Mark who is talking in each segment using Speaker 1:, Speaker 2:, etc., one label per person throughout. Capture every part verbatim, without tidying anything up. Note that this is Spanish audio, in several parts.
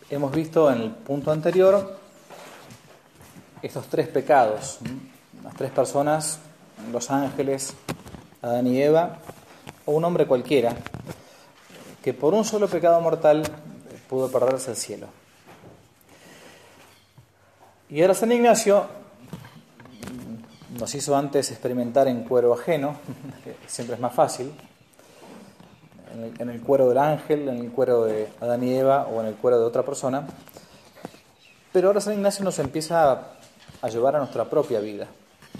Speaker 1: Hemos visto en el punto anterior estos tres pecados, las tres personas, los ángeles, Adán y Eva, o un hombre cualquiera, que por un solo pecado mortal pudo perderse el cielo. Y ahora San Ignacio nos hizo antes experimentar en cuero ajeno, que siempre es más fácil, en el, en el cuero del ángel, en el cuero de Adán y Eva o en el cuero de otra persona. Pero ahora San Ignacio nos empieza a, a llevar a nuestra propia vida.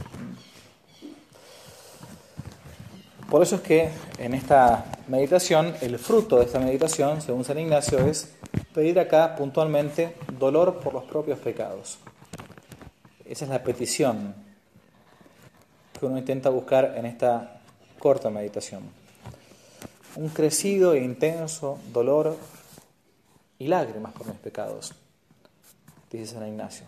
Speaker 1: Por eso es que en esta meditación, el fruto de esta meditación, según San Ignacio, es pedir acá puntualmente dolor por los propios pecados. Esa es la petición que uno intenta buscar en esta corta meditación. Un crecido e intenso dolor y lágrimas por mis pecados, dice San Ignacio.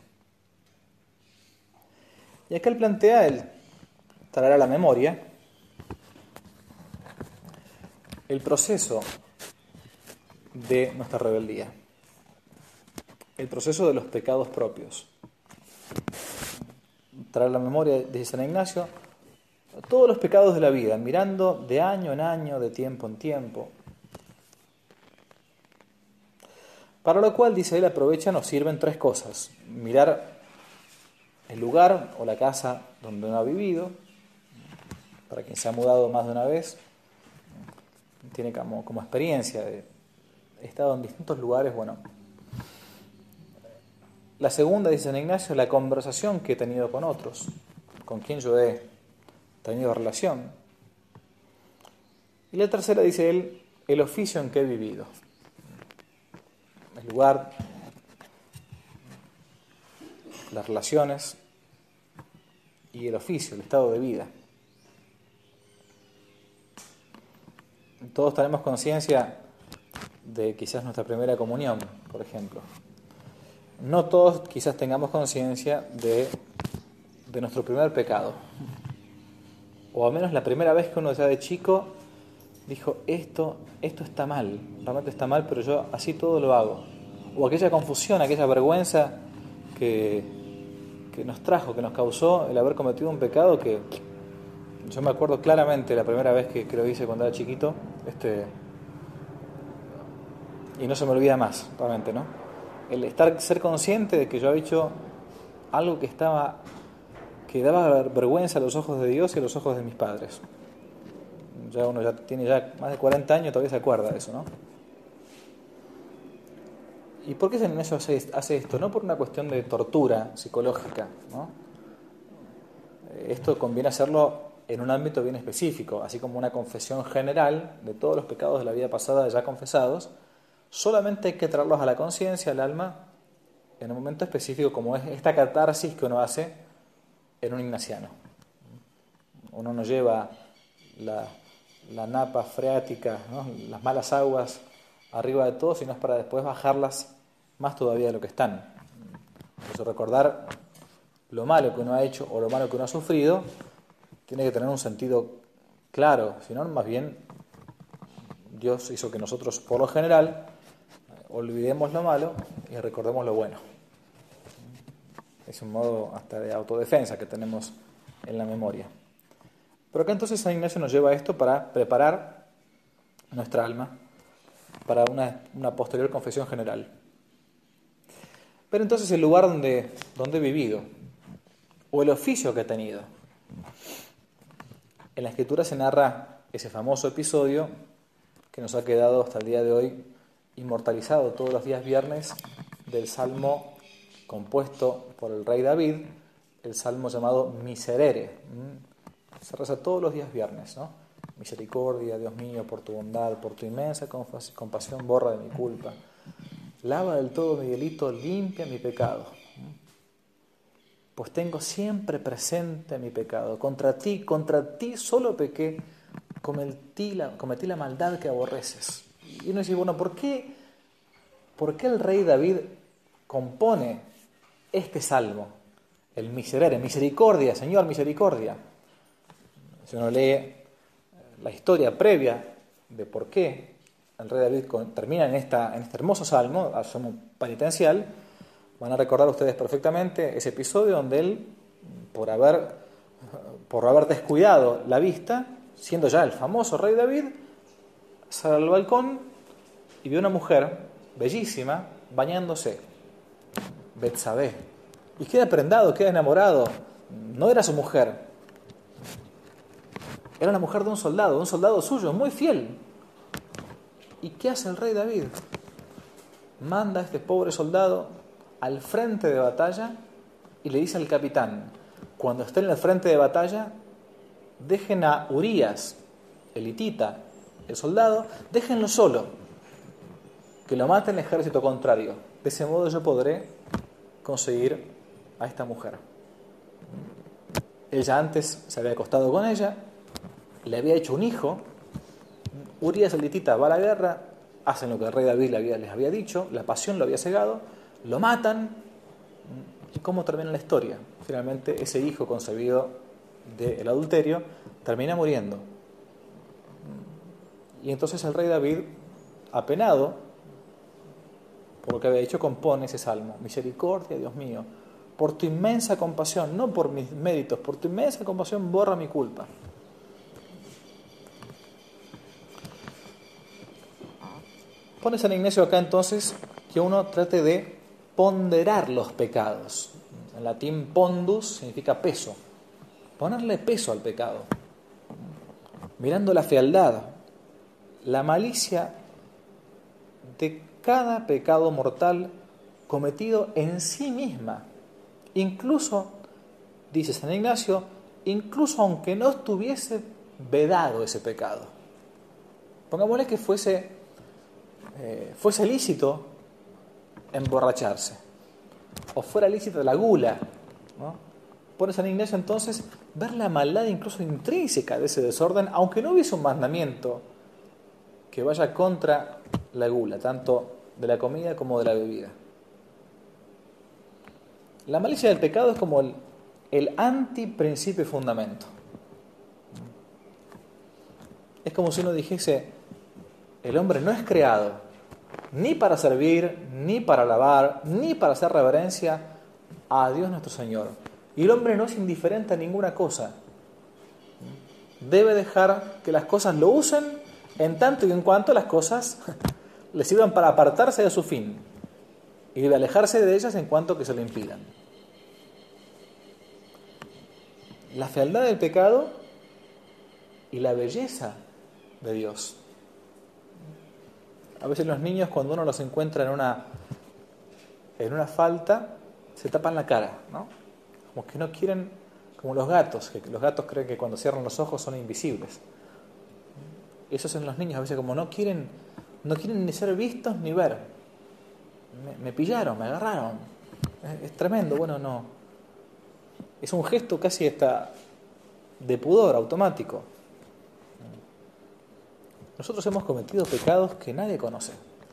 Speaker 1: Y acá él plantea el traer a la memoria el proceso de nuestra rebeldía, el proceso de los pecados propios. Traer a la memoria, dice San Ignacio, todos los pecados de la vida, mirando de año en año, de tiempo en tiempo. Para lo cual, dice él, aprovecha, nos sirven tres cosas. Mirar el lugar o la casa donde uno ha vivido, para quien se ha mudado más de una vez, tiene como, como experiencia de he estado en distintos lugares, bueno. La segunda, dice San Ignacio, la conversación que he tenido con otros, con quien yo he tenido relación. Y la tercera, dice él, el oficio en que he vivido. El lugar, las relaciones y el oficio, el estado de vida. Todos tenemos conciencia de quizás nuestra primera comunión, por ejemplo. No todos quizás tengamos conciencia de, de nuestro primer pecado. O al menos la primera vez que uno ya de chico dijo, esto, esto está mal, realmente está mal, pero yo así todo lo hago. O aquella confusión, aquella vergüenza que, que nos trajo, que nos causó el haber cometido un pecado que yo me acuerdo claramente la primera vez que, que lo hice cuando era chiquito, este, y no se me olvida más, realmente, ¿no? El estar, ser consciente de que yo había hecho algo que estaba, que daba vergüenza a los ojos de Dios y a los ojos de mis padres. Ya uno ya tiene ya más de cuarenta años, todavía se acuerda de eso, ¿no? ¿Y por qué San Ignacio hace, hace esto? No por una cuestión de tortura psicológica, ¿no? Esto conviene hacerlo en un ámbito bien específico, así como una confesión general de todos los pecados de la vida pasada ya confesados. Solamente hay que traerlos a la conciencia, al alma, en un momento específico, como es esta catarsis que uno hace en un ignaciano. Uno no lleva la, la napa freática, ¿no? Las malas aguas arriba de todo, sino es para después bajarlas más todavía de lo que están. Por eso recordar lo malo que uno ha hecho o lo malo que uno ha sufrido tiene que tener un sentido claro, si no, más bien Dios hizo que nosotros, por lo general, olvidemos lo malo y recordemos lo bueno. Es un modo hasta de autodefensa que tenemos en la memoria. Pero acá entonces San Ignacio nos lleva a esto para preparar nuestra alma para una, una posterior confesión general. Pero entonces el lugar donde, donde he vivido, o el oficio que he tenido. En la Escritura se narra ese famoso episodio que nos ha quedado hasta el día de hoy inmortalizado todos los días viernes del salmo compuesto por el rey David, el salmo llamado Miserere. Se reza todos los días viernes, ¿no? Misericordia, Dios mío, por tu bondad, por tu inmensa compasión, borra de mi culpa. Lava del todo mi delito, limpia mi pecado. Pues tengo siempre presente mi pecado. Contra ti, contra ti solo pequé, cometí la, cometí la maldad que aborreces. Y uno dice, bueno, ¿por qué, ¿por qué el rey David compone este salmo? El Miserere, misericordia, Señor, misericordia. Si uno lee la historia previa de por qué el rey David termina en, esta, en este hermoso salmo, salmo penitencial. Van a recordar ustedes perfectamente ese episodio donde él, por haber, por haber descuidado la vista, siendo ya el famoso rey David, sale al balcón y ve a una mujer bellísima bañándose, Betsabé, y queda prendado, queda enamorado. No era su mujer, era la mujer de un soldado, un soldado suyo, muy fiel. ¿Y qué hace el rey David? Manda a este pobre soldado al frente de batalla y le dice al capitán: cuando esté en el frente de batalla, dejen a Urías, el hitita, el soldado, déjenlo solo, que lo mate el ejército contrario. De ese modo yo podré conseguir a esta mujer. Ella antes se había acostado con ella, le había hecho un hijo. Urías el hitita va a la guerra, hacen lo que el rey David les había dicho, la pasión lo había cegado, lo matan. ¿Y cómo termina la historia? Finalmente ese hijo concebido del adulterio termina muriendo. Y entonces el rey David, apenado por lo que había hecho, compone ese salmo: misericordia, Dios mío, por tu inmensa compasión, no por mis méritos, por tu inmensa compasión borra mi culpa. Pone San Ignacio acá entonces que uno trate de ponderar los pecados. En latín pondus significa peso. Ponerle peso al pecado. Mirando la fealdad, la malicia de cada pecado mortal cometido en sí misma. Incluso, dice San Ignacio, incluso aunque no estuviese vedado ese pecado. Pongámosle que fuese, eh, fuese lícito emborracharse, o fuera lícita la gula, ¿no? Pone San Ignacio entonces ver la maldad incluso intrínseca de ese desorden, aunque no hubiese un mandamiento que vaya contra la gula, tanto de la comida como de la bebida. La malicia del pecado es como el, el antiprincipio y fundamento. Es como si uno dijese: el hombre no es creado ni para servir, ni para alabar, ni para hacer reverencia a Dios nuestro Señor. Y el hombre no es indiferente a ninguna cosa. Debe dejar que las cosas lo usen en tanto y en cuanto las cosas le sirvan para apartarse de su fin, y debe alejarse de ellas en cuanto que se lo impidan. La fealdad del pecado y la belleza de Dios. A veces los niños, cuando uno los encuentra en una, en una falta, se tapan la cara, ¿no? Como que no quieren, como los gatos, que los gatos creen que cuando cierran los ojos son invisibles. Esos son los niños, a veces como no quieren, no quieren ni ser vistos ni ver. Me, me pillaron, me agarraron. Es, es tremendo, bueno, no. Es un gesto casi hasta de pudor automático. Nosotros hemos cometido pecados que nadie conoce.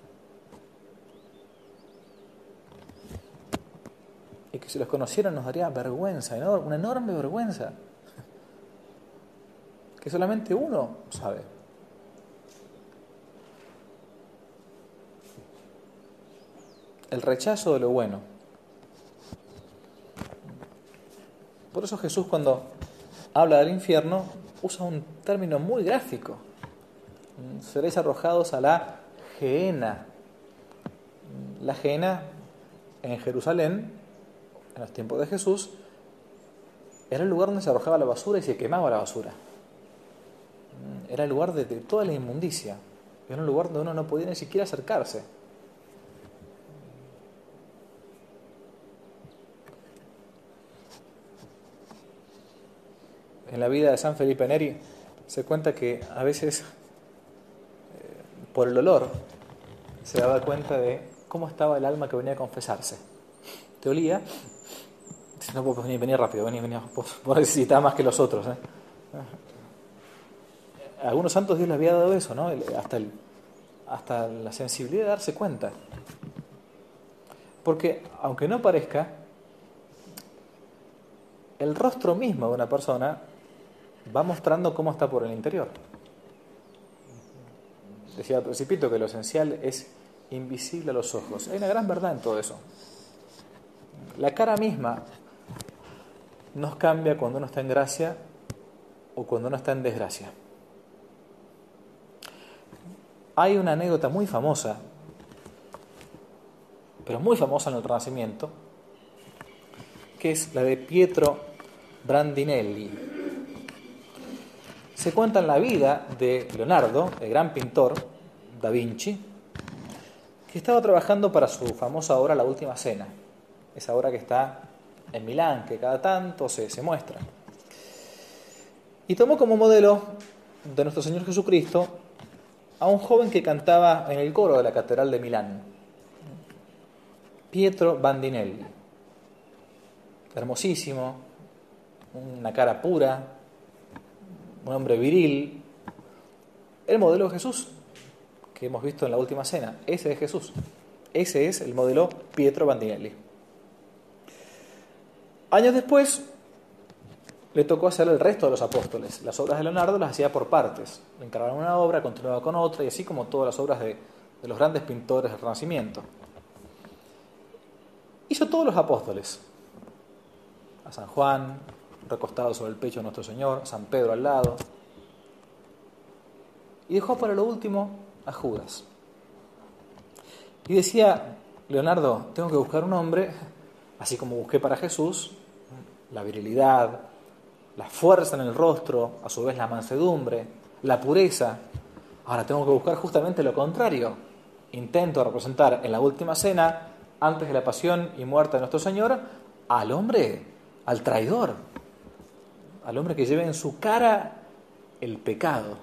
Speaker 1: Y que si los conocieran nos daría vergüenza, una enorme vergüenza. Que solamente uno sabe. El rechazo de lo bueno. Por eso Jesús, cuando habla del infierno, usa un término muy gráfico. Seréis arrojados a la gehenna. La gehenna en Jerusalén, en los tiempos de Jesús, era el lugar donde se arrojaba la basura y se quemaba la basura. Era el lugar de, de toda la inmundicia. Era un lugar donde uno no podía ni siquiera acercarse. En la vida de San Felipe Neri se cuenta que a veces, por el olor, se daba cuenta de cómo estaba el alma que venía a confesarse. Te olía, dice: no puedo venir, venir rápido, venir, venir, vos necesitabas más que los otros. ¿eh? A algunos santos Dios les había dado eso, ¿no? Hasta, el, hasta la sensibilidad de darse cuenta. Porque, aunque no parezca, el rostro mismo de una persona va mostrando cómo está por el interior. Decía al principito que lo esencial es invisible a los ojos. Hay una gran verdad en todo eso. La cara misma nos cambia cuando uno está en gracia o cuando uno está en desgracia. Hay una anécdota muy famosa, pero muy famosa en el Renacimiento, que es la de Pietro Bandinelli. Se cuenta en la vida de Leonardo, el gran pintor da Vinci, que estaba trabajando para su famosa obra La Última Cena, esa obra que está en Milán, que cada tanto se, se muestra. Y tomó como modelo de nuestro Señor Jesucristo a un joven que cantaba en el coro de la Catedral de Milán, Pietro Bandinelli. Hermosísimo, una cara pura, un hombre viril, el modelo de Jesús que hemos visto en La Última Cena. Ese es Jesús, ese es el modelo Pietro Bandinelli. Años después le tocó hacer el resto de los apóstoles. Las obras de Leonardo las hacía por partes. Le encargaron una obra, continuaba con otra, y así como todas las obras de, de los grandes pintores del Renacimiento. Hizo todos los apóstoles. A San Juan, recostado sobre el pecho de nuestro Señor, San Pedro al lado. Y dejó para lo último a Judas. Y decía Leonardo, tengo que buscar un hombre, así como busqué para Jesús, la virilidad, la fuerza en el rostro, a su vez la mansedumbre, la pureza. Ahora tengo que buscar justamente lo contrario. Intento representar en la última cena, antes de la pasión y muerte de nuestro Señor, al hombre, al traidor, al hombre que lleve en su cara el pecado.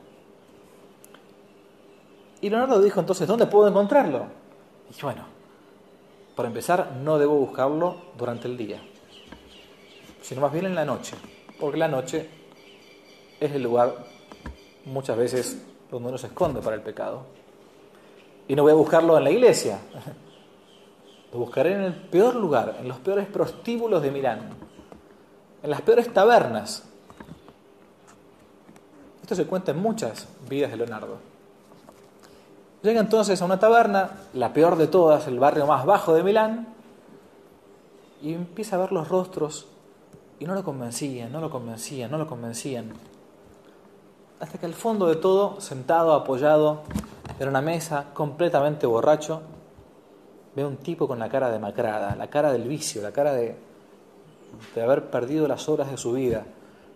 Speaker 1: Y Leonardo dijo entonces, ¿dónde puedo encontrarlo? Y bueno, para empezar, no debo buscarlo durante el día, sino más bien en la noche, porque la noche es el lugar muchas veces donde uno se esconde para el pecado. Y no voy a buscarlo en la iglesia, lo buscaré en el peor lugar, en los peores prostíbulos de Milán, en las peores tabernas. Esto se cuenta en muchas vidas de Leonardo. Llega entonces a una taberna, la peor de todas, el barrio más bajo de Milán, y empieza a ver los rostros, y no lo convencían, no lo convencían, no lo convencían. Hasta que al fondo de todo, sentado, apoyado en una mesa, completamente borracho, ve a un tipo con la cara demacrada, la cara del vicio, la cara de, de haber perdido las horas de su vida.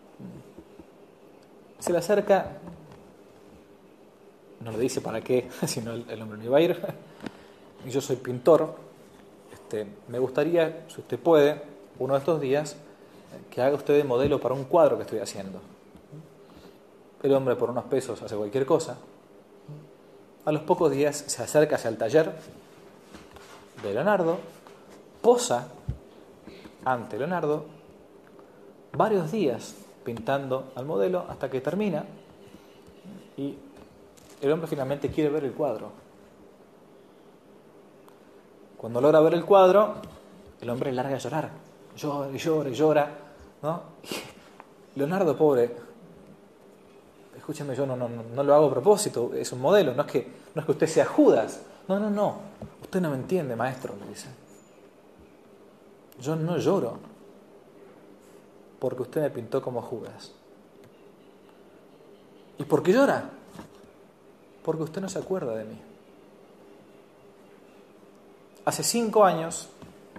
Speaker 1: Se le acerca, no le dice para qué, sino el, el hombre no iba a ir. Y yo soy pintor, este, me gustaría, si usted puede, uno de estos días, que haga usted de modelo para un cuadro que estoy haciendo. El hombre por unos pesos hace cualquier cosa. A los pocos días se acerca hacia el taller de Leonardo, posa ante Leonardo varios días pintando al modelo hasta que termina y el hombre finalmente quiere ver el cuadro. Cuando logra ver el cuadro, el hombre larga a llorar, llora y llora y llora, ¿no? Y Leonardo, pobre, escúcheme, yo no, no, no lo hago a propósito, es un modelo, no es que, no es que usted sea Judas, no, no, no, usted no me entiende, maestro, le dice. Yo no lloro porque usted me pintó como Judas. ¿Y por qué llora? Porque usted no se acuerda de mí. Hace cinco años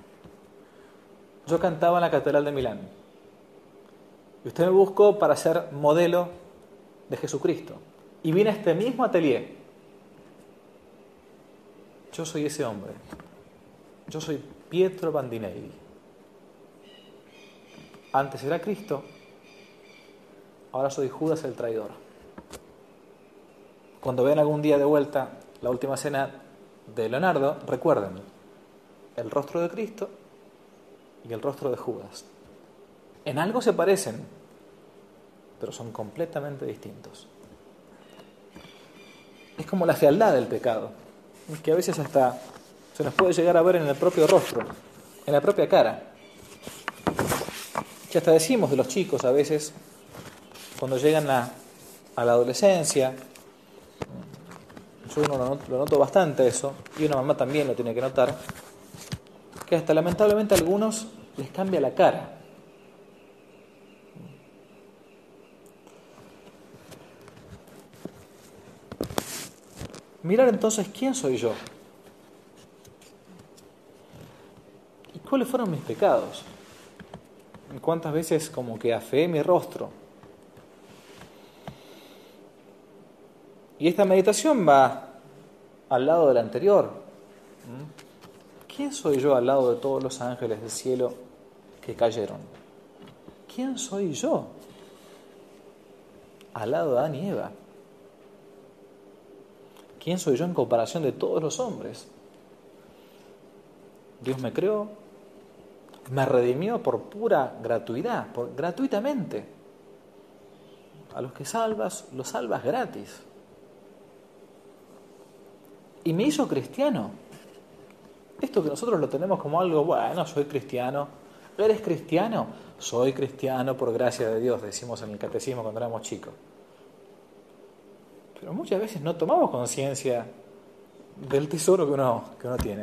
Speaker 1: yo cantaba en la Catedral de Milán y usted me buscó para ser modelo de Jesucristo y vine a este mismo atelier. Yo soy ese hombre. Yo soy Pietro Bandinelli. Antes era Cristo, ahora soy Judas el traidor. Cuando vean algún día de vuelta la última cena de Leonardo, recuerden el rostro de Cristo y el rostro de Judas. En algo se parecen, pero son completamente distintos. Es como la fealdad del pecado, que a veces hasta se nos puede llegar a ver en el propio rostro, en la propia cara. Que hasta decimos de los chicos a veces, cuando llegan a, a la adolescencia, yo uno lo noto, lo noto bastante eso, y una mamá también lo tiene que notar, que hasta lamentablemente a algunos les cambia la cara. Mirar entonces quién soy yo y cuáles fueron mis pecados, y cuántas veces como que afeé mi rostro. Y esta meditación va al lado de la anterior. ¿Quién soy yo al lado de todos los ángeles del cielo que cayeron? ¿Quién soy yo al lado de Adán y Eva? ¿Quién soy yo en comparación de todos los hombres? Dios me creó, me redimió por pura gratuidad, por, gratuitamente. A los que salvas, los salvas gratis. Y me hizo cristiano. Esto que nosotros lo tenemos como algo, bueno, soy cristiano. ¿Eres cristiano? Soy cristiano por gracia de Dios, decimos en el catecismo cuando éramos chicos. Pero muchas veces no tomamos conciencia del tesoro que uno, que uno tiene.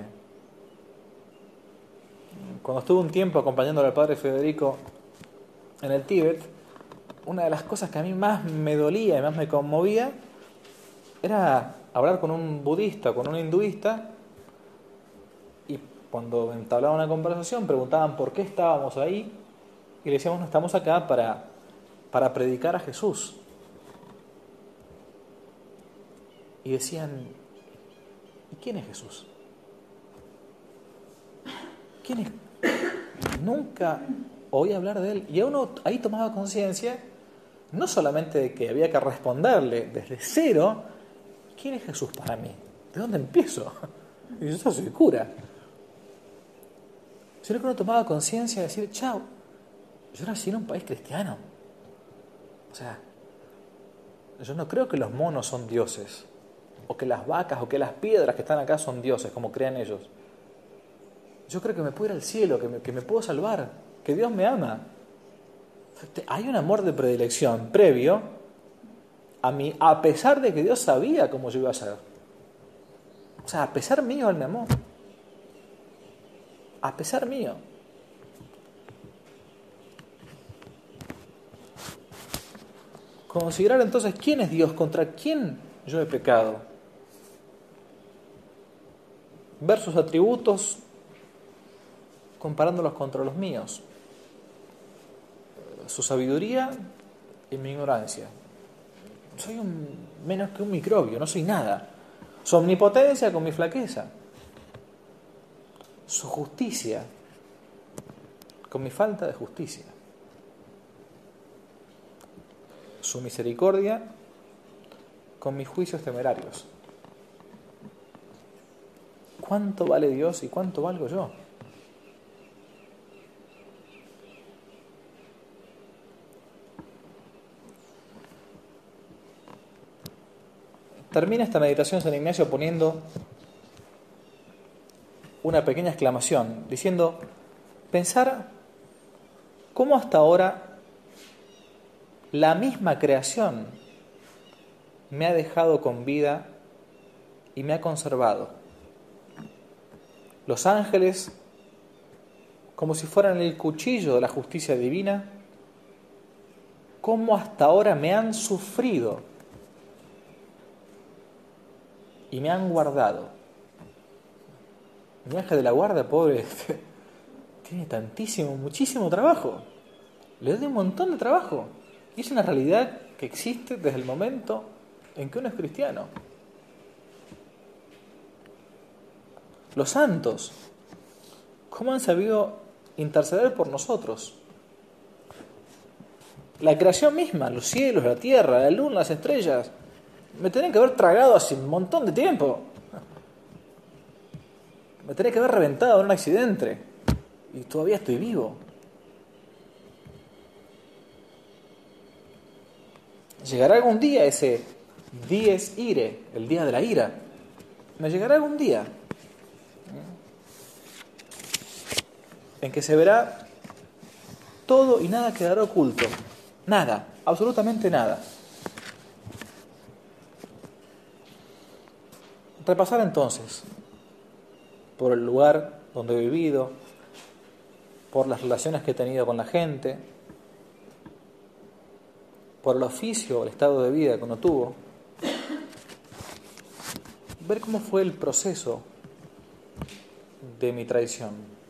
Speaker 1: Cuando estuve un tiempo acompañando al padre Federico en el Tíbet, una de las cosas que a mí más me dolía y más me conmovía era hablar con un budista, con un hinduista, y cuando entablaba una conversación preguntaban por qué estábamos ahí, y le decíamos, no, estamos acá para, para predicar a Jesús. Y decían, ¿y quién es Jesús? ¿Quién es? Nunca oí hablar de él. Y uno ahí tomaba conciencia, no solamente de que había que responderle desde cero, ¿quién es Jesús para mí? ¿De dónde empiezo? Y yo soy cura. Sino que uno tomaba conciencia de decir, chao, yo nací en un país cristiano. O sea, yo no creo que los monos son dioses, o que las vacas, o que las piedras que están acá son dioses, como creen ellos. Yo creo que me puedo ir al cielo, que me, que me puedo salvar, que Dios me ama. Hay un amor de predilección previo a mí, a pesar de que Dios sabía cómo yo iba a ser. O sea, a pesar mío Él me amó. A pesar mío. Considerar entonces quién es Dios, contra quién yo he pecado. Ver sus atributos comparándolos contra los míos. Su sabiduría y mi ignorancia. Soy un, menos que un microbio, no soy nada. Su omnipotencia con mi flaqueza. Su justicia con mi falta de justicia. Su misericordia con mis juicios temerarios. ¿Cuánto vale Dios y cuánto valgo yo? Termina esta meditación San Ignacio poniendo una pequeña exclamación, diciendo, pensar cómo hasta ahora la misma creación me ha dejado con vida y me ha conservado. Los ángeles, como si fueran el cuchillo de la justicia divina, cómo hasta ahora me han sufrido y me han guardado. Mi ángel de la guarda, pobre, tiene tantísimo, muchísimo trabajo. Le doy un montón de trabajo. Y es una realidad que existe desde el momento en que uno es cristiano. Los santos, ¿cómo han sabido interceder por nosotros? La creación misma, los cielos, la tierra, la luna, las estrellas, me tenían que haber tragado hace un montón de tiempo. Me tenía que haber reventado en un accidente y todavía estoy vivo. Llegará algún día ese dies irae, el día de la ira. Me llegará algún día en que se verá todo y nada quedará oculto. Nada, absolutamente nada. repasar entonces por el lugar donde he vivido, por las relaciones que he tenido con la gente, por el oficio o el estado de vida que uno tuvo, ver cómo fue el proceso de mi traición,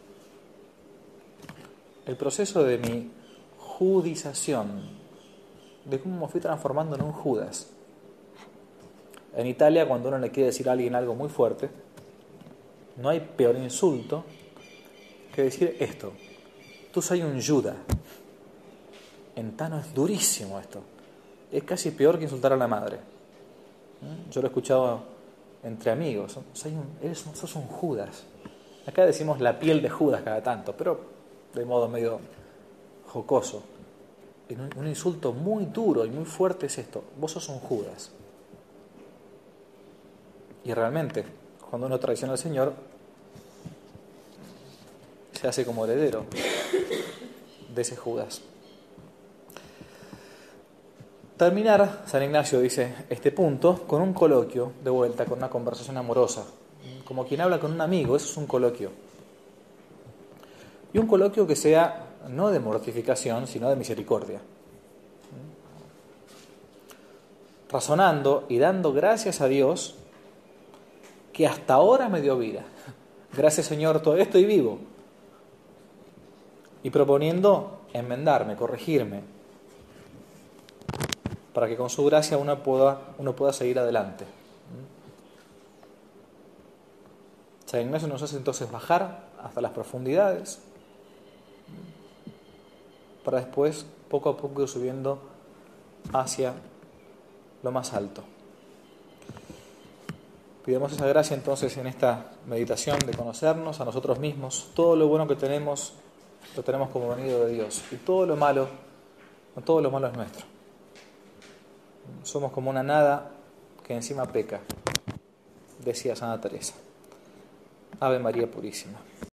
Speaker 1: el proceso de mi judización, de cómo me fui transformando en un Judas. En Italia, cuando uno le quiere decir a alguien algo muy fuerte, no hay peor insulto que decir esto: tú soy un Judas. En Tano es durísimo esto. Es casi peor que insultar a la madre. Yo lo he escuchado entre amigos. Soy un, eres un, sos un Judas. Acá decimos la piel de Judas cada tanto, pero de modo medio jocoso. Un, un insulto muy duro y muy fuerte es esto: vos sos un Judas. Y realmente, cuando uno traiciona al Señor, se hace como heredero de ese Judas. Terminar, San Ignacio dice este punto, con un coloquio de vuelta, con una conversación amorosa. Como quien habla con un amigo, eso es un coloquio. Y un coloquio que sea no de mortificación, sino de misericordia. Razonando y dando gracias a Dios que hasta ahora me dio vida. Gracias, Señor, todavía estoy vivo. Y proponiendo enmendarme, corregirme, para que con su gracia uno pueda, uno pueda seguir adelante. San Ignacio nos hace entonces bajar hasta las profundidades, para después, poco a poco, ir subiendo hacia lo más alto. Pidamos esa gracia entonces en esta meditación de conocernos a nosotros mismos. Todo lo bueno que tenemos, lo tenemos como venido de Dios. Y todo lo malo, todo lo malo es nuestro. Somos como una nada que encima peca, decía Santa Teresa. Ave María Purísima.